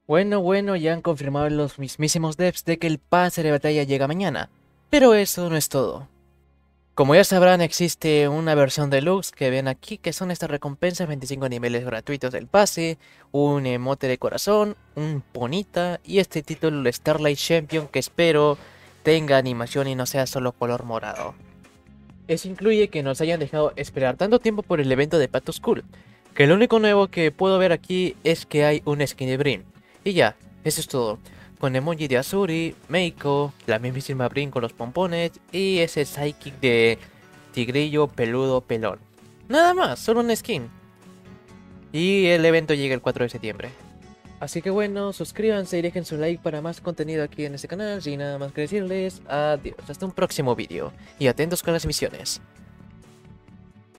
Bueno, ya han confirmado los mismísimos devs de que el pase de batalla llega mañana. Pero eso no es todo. Como ya sabrán, existe una versión deluxe que ven aquí, que son estas recompensas: 25 niveles gratuitos del pase, un emote de corazón, un ponita y este título, el Starlight Champion, que espero tenga animación y no sea solo color morado. Eso incluye que nos hayan dejado esperar tanto tiempo por el evento de Pato School, que lo único nuevo que puedo ver aquí es que hay un skin de Brin. Y ya, eso es todo. Con emoji de Azuri, Meiko, la mismísima Brin con los pompones y ese Psychic de tigrillo peludo pelón. Nada más, solo un skin. Y el evento llega el 4 de septiembre. Así que bueno, suscríbanse y dejen su like para más contenido aquí en este canal. Sin nada más que decirles, adiós, hasta un próximo vídeo. Y atentos con las misiones.